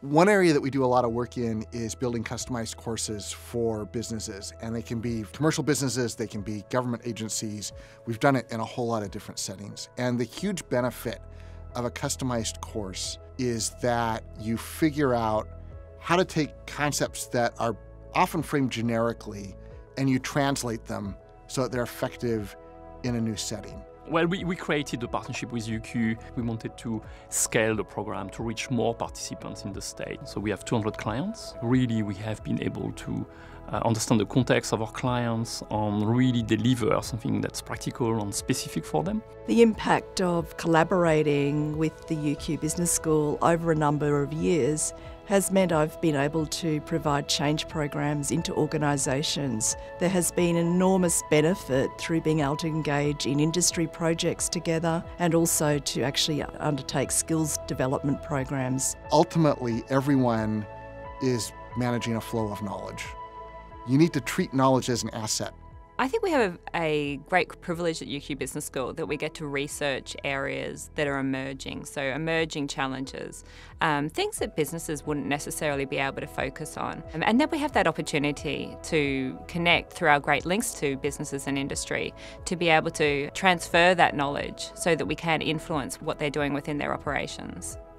One area that we do a lot of work in is building customized courses for businesses, and they can be commercial businesses, they can be government agencies. We've done it in a whole lot of different settings. And the huge benefit of a customized course is that you figure out how to take concepts that are often framed generically and you translate them so that they're effective in a new setting. Well, we created a partnership with UQ. We wanted to scale the program to reach more participants in the state. So we have 200 clients. Really, we have been able to understand the context of our clients and really deliver something that's practical and specific for them. The impact of collaborating with the UQ Business School over a number of years has meant I've been able to provide change programs into organisations. There has been enormous benefit through being able to engage in industry projects together and also to actually undertake skills development programs. Ultimately, everyone is managing a flow of knowledge. You need to treat knowledge as an asset. I think we have a great privilege at UQ Business School that we get to research areas that are emerging, so emerging challenges, things that businesses wouldn't necessarily be able to focus on. And then we have that opportunity to connect through our great links to businesses and industry to be able to transfer that knowledge so that we can influence what they're doing within their operations.